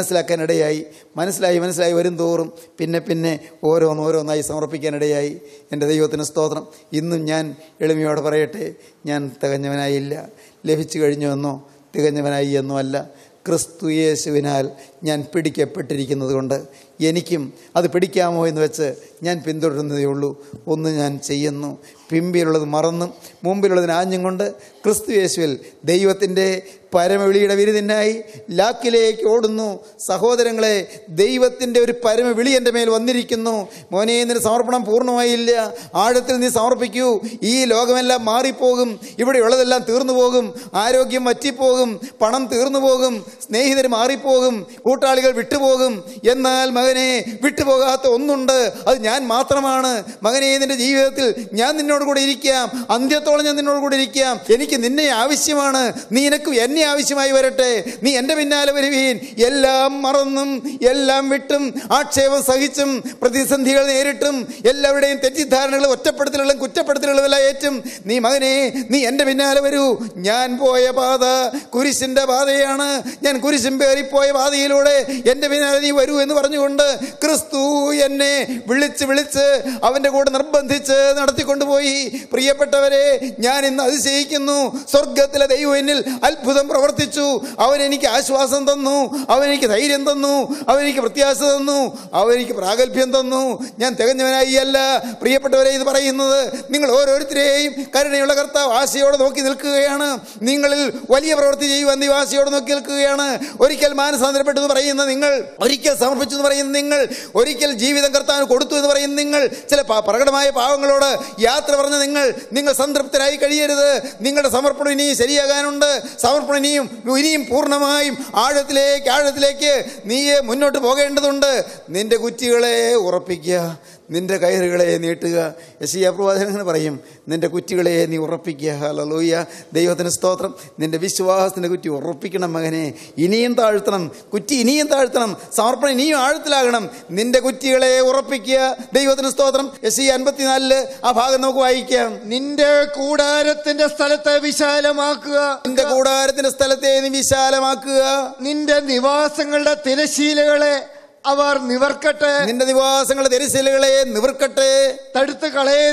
മനസ്സിലായി വരും തോറും പിന്നെ ഓരോന്നായി സമർപ്പിക്കാനിടയായി. എൻ്റെ ദൈവത്തിന് സ്തോത്രം. ഇന്നും ഞാൻ എളിമയോടെ പറയട്ടെ, ഞാൻ തികഞ്ഞവനായില്ല. ലഭിച്ചു കഴിഞ്ഞുവെന്നോ തികഞ്ഞവനായി എന്നോ അല്ല. ക്രിസ്തു യേശുവിനാൽ ഞാൻ പിടിക്കപ്പെട്ടിരിക്കുന്നത് കൊണ്ട് എനിക്കും അത് പിടിക്കാമോ എന്ന് വെച്ച് ഞാൻ പിന്തുടരുന്നതേ ഉള്ളൂ. ഒന്ന് ഞാൻ ചെയ്യുന്നു, പിമ്പിലുള്ളത് മറന്നും മുമ്പിലുള്ളതിന് ആഞ്ഞും കൊണ്ട് ക്രിസ്തു യേശുവിൽ ദൈവത്തിൻ്റെ പരമവിളിയുടെ വിരുദിനായി ലാക്കിലേക്ക് ഓടുന്നു. സഹോദരങ്ങളെ, ദൈവത്തിൻ്റെ ഒരു പരമവിളി എൻ്റെ മേൽ വന്നിരിക്കുന്നു. മോനെ, നിന്റെ സമർപ്പണം പൂർണ്ണമായില്ല. ആഴത്തിൽ നീ സമർപ്പിക്കൂ. ഈ ലോകമെല്ലാം മാറിപ്പോകും, ഇവിടെയുള്ളതെല്ലാം തീർന്നു പോകും, ആരോഗ്യം വറ്റിപ്പോകും, പണം തീർന്നു പോകും, സ്നേഹിതർ മാറിപ്പോകും, കൂട്ടാളികൾ വിട്ടുപോകും. എന്നാൽ മകനെ, വിട്ടുപോകാത്ത ഒന്നുണ്ട്, അത് ഞാൻ മാത്രമാണ്. മകനെ, നിന്റെ ജീവിതത്തിൽ ഞാൻ നിന്നോട് കൂടെ ഇരിക്കാം, അന്ത്യത്തോളം ഞാൻ നിന്നോട് കൂടെ ഇരിക്കാം. എനിക്ക് നിന്നെ ആവശ്യമാണ്, നീ എനക്ക് എന്നെ ആവശ്യമായി വരട്ടെ. നീ എൻ്റെ പിന്നാലെ വരുവീൻ. എല്ലാം മറന്നും എല്ലാം വിട്ടും ആക്ഷേപം സഹിച്ചും പ്രതിസന്ധികൾ നേരിട്ടും എല്ലാവരുടെയും തെറ്റിദ്ധാരണകളും ഒറ്റപ്പെടുത്തലുകളും കുറ്റപ്പെടുത്തലുകളും എല്ലാം ഏറ്റും നീ മകനെ, നീ എൻ്റെ പിന്നാലെ വരൂ. ഞാൻ പോയ പാത കുരിശിൻ്റെ പാതയാണ്. ഞാൻ കുരിശും പേറിപ്പോയ പാതയിലൂടെ എൻ്റെ പിന്നാലെ നീ വരൂ എന്ന് പറഞ്ഞുകൊണ്ട് ക്രിസ്തു എന്നെ വിളിച്ച് അവൻ്റെ കൂടെ നിർബന്ധിച്ച് നടത്തിക്കൊണ്ടുപോയി. പ്രിയപ്പെട്ടവരെ, ഞാൻ ഇന്ന് അതിശയിക്കുന്നു. സ്വർഗത്തിലെ ദൈവം എന്നിൽ അത്ഭുതം പ്രവർത്തിച്ചു. അവൻ എനിക്ക് ആശ്വാസം തന്നു, അവൻ എനിക്ക് ധൈര്യം തന്നു, അവൻ എനിക്ക് പ്രത്യാശ തന്നു, അവൻ എനിക്ക് പ്രാഗൽഭ്യം തന്നു. ഞാൻ തികഞ്ഞവനായി അല്ല. പ്രിയപ്പെട്ടവരെ, ഇത് പറയുന്നത് നിങ്ങൾ ഓരോരുത്തരെയും കരുണയുള്ള കർത്താവ് ആശയോടെ നോക്കി നിൽക്കുകയാണ്. നിങ്ങളിൽ വലിയ പ്രവൃത്തി ചെയ്യുവാൻ നീ ആശയോടെ നോക്കി നിൽക്കുകയാണ്. ഒരിക്കൽ മാനസാന്തരപ്പെട്ടു എന്ന് പറയുന്ന നിങ്ങൾ, ഒരിക്കൽ സമർപ്പിച്ചു എന്ന് പറയുന്ന നിങ്ങൾ, ഒരിക്കൽ ജീവിതം കർത്താവിന് കൊടുത്തു എന്ന് പറയുന്ന നിങ്ങൾ, ചില പ്രകടമായ പാവങ്ങളോട് യാത്ര പറഞ്ഞ നിങ്ങൾ സംതൃപ്തരായി കഴിയരുത്. നിങ്ങളുടെ സമർപ്പണം ഇനിയും ശരിയാകാനുണ്ട്. സമർപ്പണം ഇനിയും പൂർണ്ണമായും ആഴത്തിലേക്ക് നീ മുന്നോട്ട് പോകേണ്ടതുണ്ട്. നിന്റെ കുറ്റികളെ ഉറപ്പിക്കുക, നിന്റെ കയറുകളെ നീട്ടുക. യെശയ്യാ പ്രവാചകൻ പറയും, നിന്റെ കുറ്റികളെ നീ ഉറപ്പിക്കുക. ഹല്ലേലൂയ, ദൈവത്തിന് സ്തോത്രം. നിന്റെ വിശ്വാസത്തിൻ്റെ കുറ്റി ഉറപ്പിക്കണം മകനെ. ഇനിയും താഴ്ത്തണം, കുറ്റി ഇനിയും താഴ്ത്തണം, സമർപ്പണം ഇനിയും ആഴത്തിലാകണം. നിന്റെ കുറ്റികളെ ഉറപ്പിക്കുക. ദൈവത്തിന് സ്തോത്രം. യെശയ്യാ 54 ആ ഭാഗം നമുക്ക് വായിക്കാം. നിന്റെ കൂടാരത്തിന്റെ സ്ഥലത്തെ വിശാലമാക്കുക, നിന്റെ കൂടാരത്തിന്റെ സ്ഥലത്തെ നീ വിശാലമാക്കുക. നിന്റെ നിവാസങ്ങളുടെ തിരശീലകളെ അവർ നിവർക്കട്ടെ, നിന്റെ നിവാസങ്ങളുടെ തിരശീലകളെ നിവർക്കട്ടെ. തടുത്ത്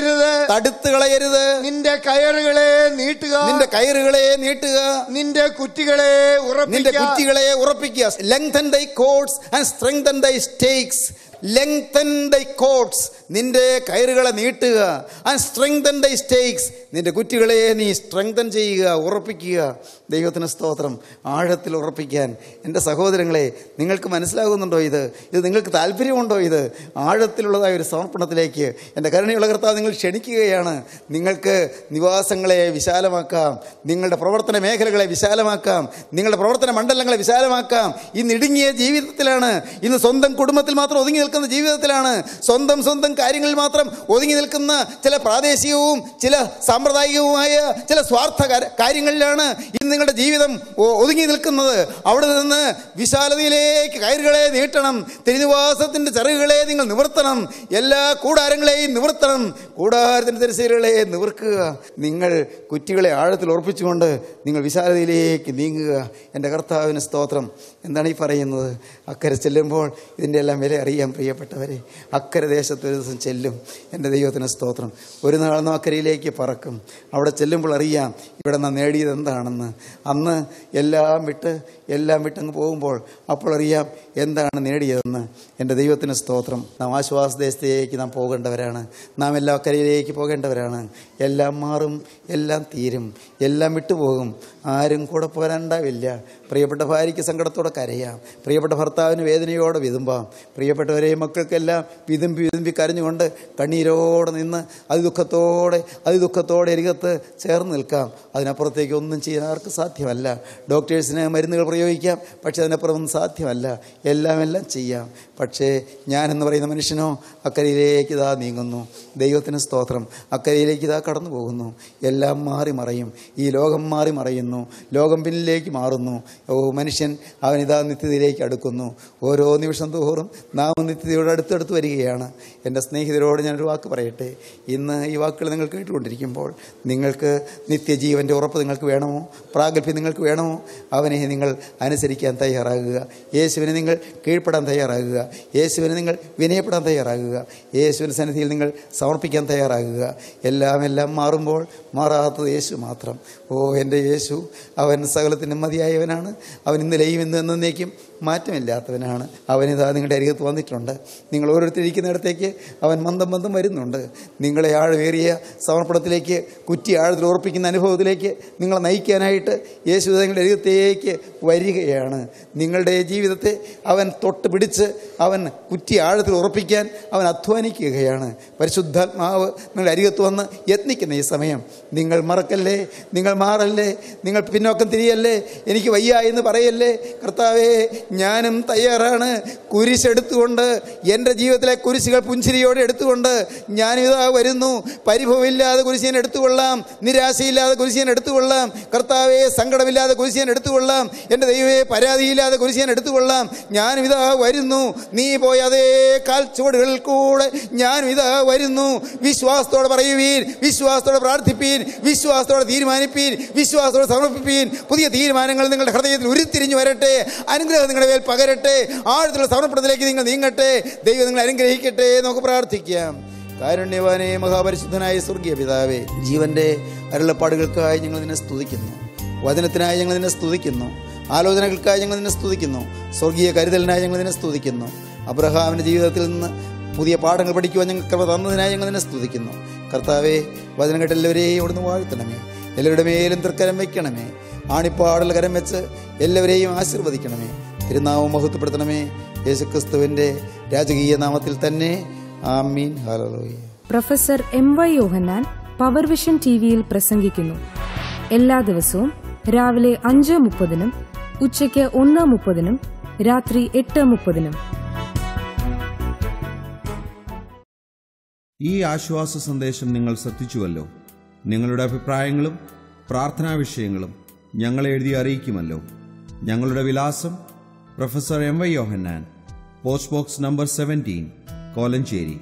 കളയരുത്. നിന്റെ കയറുകളെ നീട്ടുക, നിന്റെ കുറ്റികളെ ഉറപ്പിക്കുക. Lengthen thy cords and strengthen thy stakes. Lengthen thy cords, നിന്റെ കയറുകളെ നീട്ടുക. and strengthen thy stakes, നിന്റെ കുറ്റികളെ നീ സ്ട്രെങ്തൻ ചെയ്യുക, ഉറപ്പിക്കുക. ദൈവത്തിന് സ്തോത്രം. ആഴത്തിൽ ഉറപ്പിക്കാൻ എൻ്റെ സഹോദരങ്ങളെ, നിങ്ങൾക്ക് മനസ്സിലാകുന്നുണ്ടോ? ഇത് നിങ്ങൾക്ക് താല്പര്യമുണ്ടോ? ഇത് ആഴത്തിലുള്ളതായ ഒരു സമർപ്പണത്തിലേക്ക് എൻ്റെ കരുണയുള്ള കർത്താവ് നിങ്ങൾ ക്ഷണിക്കുകയാണ്. നിങ്ങൾക്ക് നിവാസങ്ങളെ വിശാലമാക്കാം, നിങ്ങളുടെ പ്രവർത്തന മേഖലകളെ വിശാലമാക്കാം, നിങ്ങളുടെ പ്രവർത്തന മണ്ഡലങ്ങളെ വിശാലമാക്കാം. ഇന്ന് ഇടുങ്ങിയ ജീവിതത്തിലാണ്, ഇന്ന് സ്വന്തം കുടുംബത്തിൽ മാത്രം ഒതുങ്ങി നിൽക്കുന്ന ജീവിതത്തിലാണ്, സ്വന്തം കാര്യങ്ങളിൽ മാത്രം ഒതുങ്ങി നിൽക്കുന്ന ചില പ്രാദേശികവും ചില സാമ്പ്രദായികവുമായ ചില സ്വാർത്ഥ കാര്യങ്ങളിലാണ് ഇന്ന് നിങ്ങളുടെ ജീവിതം ഒതുങ്ങി നിൽക്കുന്നത്. അവിടെ നിന്ന് വിശാലതയിലേക്ക് കയറുകളെ നീട്ടണം. തിരുനിവാസത്തിന്റെ ചിറകുകളെ നിങ്ങൾ നിവർത്തണം. എല്ലാ കൂടാരങ്ങളെയും നിവർത്തണം. കൂടാരത്തിന്റെ തിരശ്ശീലകളെ നിവർക്കുക. നിങ്ങൾ കുറ്റികളെ ആഴത്തിൽ ഉറപ്പിച്ചുകൊണ്ട് നിങ്ങൾ വിശാലതയിലേക്ക് നീങ്ങുക. എൻ്റെ കർത്താവിന് സ്തോത്രം. എന്താണ് ഈ പറയുന്നത്? അക്കരെ ചെല്ലുമ്പോൾ ഇതിൻ്റെ എല്ലാം വില അറിയാം പ്രിയപ്പെട്ടവരെ. അക്കരെ ദേശത്ത് ഒരു ദിവസം ചെല്ലും. എൻ്റെ ദൈവത്തിന് സ്തോത്രം. ഒരു നാൾ നാം അക്കരയിലേക്ക് പറക്കും. അവിടെ ചെല്ലുമ്പോൾ അറിയാം ഇവിടെ നാം നേടിയത് എന്താണെന്ന്. അന്ന് എല്ലാം വിട്ടങ്ങ് പോകുമ്പോൾ അപ്പോൾ അറിയാം എന്താണ് നേടിയതെന്ന്. എൻ്റെ ദൈവത്തിന് സ്തോത്രം. നാം ആശ്വാസദേശത്തേക്ക് നാം പോകേണ്ടവരാണ്. നാം എല്ലാ അക്കരയിലേക്ക് പോകേണ്ടവരാണ്. എല്ലാം മാറും, എല്ലാം തീരും, എല്ലാം വിട്ടുപോകും. ആരും കൂടെ പോരാനുണ്ടാവില്ല. പ്രിയപ്പെട്ട ഭാര്യയ്ക്ക് സങ്കടത്തോടെ കരയാം. പ്രിയപ്പെട്ട ഭർത്താവിന് വേദനയോടെ വിതുമ്പാം. പ്രിയപ്പെട്ടവരെ മക്കൾക്കെല്ലാം വിതുമ്പി കരഞ്ഞുകൊണ്ട് കണ്ണീരോടെ നിന്ന് അതിദുഃഖത്തോടെ അരികത്ത് ചേർന്ന് നിൽക്കാം. അതിനപ്പുറത്തേക്ക് ഒന്നും ചെയ്യാൻ ആർക്കും സാധ്യമല്ല. ഡോക്ടേഴ്സിന് മരുന്നുകൾ പ്രയോഗിക്കാം, പക്ഷേ അതിനപ്പുറമൊന്നും സാധ്യമല്ല. എല്ലാം ചെയ്യാം. പക്ഷേ ഞാനെന്ന് പറയുന്ന മനുഷ്യനോ അക്കരയിലേക്ക് ഇതാ നീങ്ങുന്നു. ദൈവത്തിന് സ്തോത്രം. അക്കരയിലേക്ക് ഇതാ കടന്നു പോകുന്നു. എല്ലാം മാറി മറയും. ഈ ലോകം മാറി മറയുന്നു. ലോകം പിന്നിലേക്ക് മാറുന്നു. മനുഷ്യൻ അവനിതാ നിത്യതയിലേക്ക് അടുക്കുന്നു. ഓരോ നിമിഷം തോറും നാം നിത്യതയോട് അടുത്തടുത്ത് വരികയാണ്. എൻ്റെ സ്നേഹിതരോട് ഞാനൊരു വാക്ക് പറയട്ടെ. ഇന്ന് ഈ വാക്കുകൾ നിങ്ങൾ കേട്ടുകൊണ്ടിരിക്കുമ്പോൾ നിങ്ങൾക്ക് നിത്യജീവൻ്റെ ഉറപ്പ് നിങ്ങൾക്ക് വേണമോ? പ്രാഗൽഭ്യം നിങ്ങൾക്ക് വേണമോ? അവനെ നിങ്ങൾ അനുസരിക്കാൻ തയ്യാറാകുക. യേശുവിനെ നിങ്ങൾ കീഴ്പ്പെടാൻ തയ്യാറാകുക. യേശുവിനെ നിങ്ങൾ വിനയപ്പെടാൻ തയ്യാറാകുക. യേശുവിൻ്റെ സന്നിധിയിൽ നിങ്ങൾ സമർപ്പിക്കാൻ തയ്യാറാകുക. എല്ലാം മാറുമ്പോൾ മാറാത്തത് യേശു മാത്രം. എൻ്റെ യേശു, അവൻ സകലത്തിനും മതിയായവനാണ്. അവൻ ഇന്നലെയും ഇന്ന് എന്നേക്കും മാറ്റമില്ലാത്തവനാണ്. അവനിതാ നിങ്ങളുടെ അരികത്ത് വന്നിട്ടുണ്ട്. നിങ്ങൾ ഓരോരുത്തരിക്കുന്നിടത്തേക്ക് അവൻ മന്ദം വരുന്നുണ്ട്. നിങ്ങളെ ആഴമേറിയ സമർപ്പണത്തിലേക്ക്, കുറ്റി ആഴത്തിൽ ഉറപ്പിക്കുന്ന അനുഭവത്തിലേക്ക് നിങ്ങളെ നയിക്കാനായിട്ട് യേശു നിങ്ങളുടെ അരികത്തേക്ക് വരികയാണ്. നിങ്ങളുടെ ജീവിതത്തെ അവൻ തൊട്ട് പിടിച്ച് അവൻ കുറ്റി ആഴത്തിൽ ഉറപ്പിക്കാൻ അവൻ അധ്വാനിക്കുകയാണ്. പരിശുദ്ധാത്മാവ് നിങ്ങളുടെ അരികത്ത് വന്ന് യത്നിക്കുന്ന ഈ സമയം നിങ്ങൾ മറക്കല്ലേ, നിങ്ങൾ മാറല്ലേ, നിങ്ങൾ പിന്നോക്കം തിരിയല്ലേ, എനിക്ക് വയ്യ എന്ന് പറയല്ലേ. കർത്താവേ, ഞാനും തയ്യാറാണ്. കുരിശെടുത്തുകൊണ്ട്, എൻ്റെ ജീവിതത്തിലെ കുരിശുകൾ പുഞ്ചിരിയോടെ എടുത്തുകൊണ്ട് ഞാനിതാ വരുന്നു. പരിഭവമില്ലാതെ കുരിശ് ഞാൻ എടുത്തുകൊള്ളാം. നിരാശയില്ലാതെ കുരിശ് ഞാൻ എടുത്തുകൊള്ളാം. കർത്താവേ, സങ്കടമില്ലാതെ കുരിശ് ഞാൻ എടുത്തുകൊള്ളാം. എൻ്റെ ദൈവമേ, പരാതിയില്ലാതെ കുരിശ് ഞാൻ എടുത്തുകൊള്ളാം. ഞാനും ഇതാ വരുന്നു. നീ പോയ അതേ കാൽച്ചുവടുകളിൽ കൂടെ ഞാനും ഇതാ വരുന്നു. വിശ്വാസത്തോടെ പറയുവീൻ, വിശ്വാസത്തോടെ പ്രാർത്ഥിപ്പീൻ, വിശ്വാസത്തോടെ തീരുമാനിപ്പീൻ, വിശ്വാസത്തോടെ സമർപ്പിപ്പീൻ. പുതിയ തീരുമാനങ്ങൾ നിങ്ങളുടെ ഹൃദയത്തിൽ ഉരുത്തിരിഞ്ഞു വരട്ടെ. അനുഗ്രഹം നിങ്ങളുടെ മേൽ പകരട്ടെ. ആഴത്തിലുള്ള സമർപ്പണത്തിലേക്ക് നിങ്ങൾ നീങ്ങട്ടെ. ദൈവം നിങ്ങളെ അനുഗ്രഹിക്കട്ടെ. നമുക്ക് പ്രാർത്ഥിക്കാം. കാരുണ്യവാനേ, മഹാപരിശുദ്ധനായ സ്വർഗീയ പിതാവേ, ജീവന്റെ അരുളപ്പാടുകൾക്കായി ഞങ്ങൾ നിന്നെ സ്തുതിക്കുന്നു. വചനത്തിനായി ഞങ്ങൾ നിന്നെ സ്തുതിക്കുന്നു. ആലോചനകൾക്കായി ഞങ്ങൾ നിന്നെ സ്തുതിക്കുന്നു. സ്വർഗീയ കരുതലിനായി ഞങ്ങൾ നിന്നെ സ്തുതിക്കുന്നു. അബ്രഹാമിൻ്റെ ജീവിതത്തിൽ നിന്ന് പുതിയ പാഠങ്ങൾ പഠിക്കുവാൻ ഞങ്ങൾ കൃപ തന്നതിനായി ഞങ്ങൾ നിന്നെ സ്തുതിക്കുന്നു. കർത്താവേ, വചനം കേട്ട് എല്ലാവരെയും അവിടുന്ന് വാഴ്ത്തണമേ. എല്ലാവരുടെ മേലും തൃക്കരം വയ്ക്കണമേ. ആണിപ്പാടൽ കരം വെച്ച് എല്ലാവരെയും ആശീർവദിക്കണമേ. തിരുനാമം മഹത്വപ്പെടുത്തണമേ. യേശുക്രിസ്തുവിൻ്റെ രാജകീയ നാമത്തിൽ തന്നെ. ആമീൻ. ഹല്ലേലൂയ. Professor MY Yohannan Power Vision ടിവിയിൽ പ്രസംഗിക്കുന്നു. എല്ലാ ദിവസവും രാവിലെ 5:30, ഉച്ചയ്ക്ക് 1:30, രാത്രി 8:30. ഈ ആശ്വാസ സന്ദേശം നിങ്ങൾ ശ്രദ്ധിച്ചുവല്ലോ. നിങ്ങളുടെ അഭിപ്രായങ്ങളും പ്രാർത്ഥനാ വിഷയങ്ങളും ഞങ്ങളെ എഴുതി അറിയിക്കുമല്ലോ. ഞങ്ങളുടെ വിലാസം: professor MY Yohannan, post box number 17, Kolenchery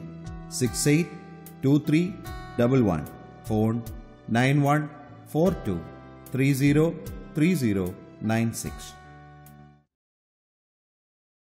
682311. Phone 9142303096.